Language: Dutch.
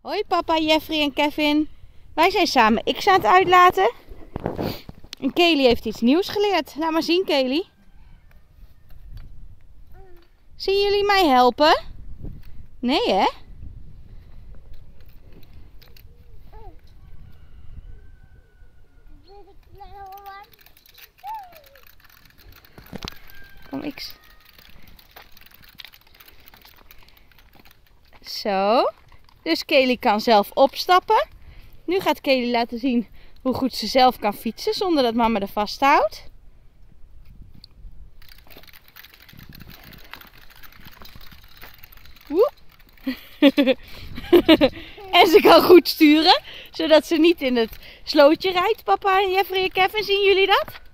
Hoi papa, Jeffrey en Kevin. Wij zijn samen X aan het uitlaten. En Kaylee heeft iets nieuws geleerd. Laat maar zien, Kaylee. Zien jullie mij helpen? Nee, hè? Kom, X. Zo. Dus Kaylee kan zelf opstappen. Nu gaat Kaylee laten zien hoe goed ze zelf kan fietsen zonder dat mama er vasthoudt. Woe. En ze kan goed sturen, zodat ze niet in het slootje rijdt. Papa en Jeffrey en Kevin, zien jullie dat?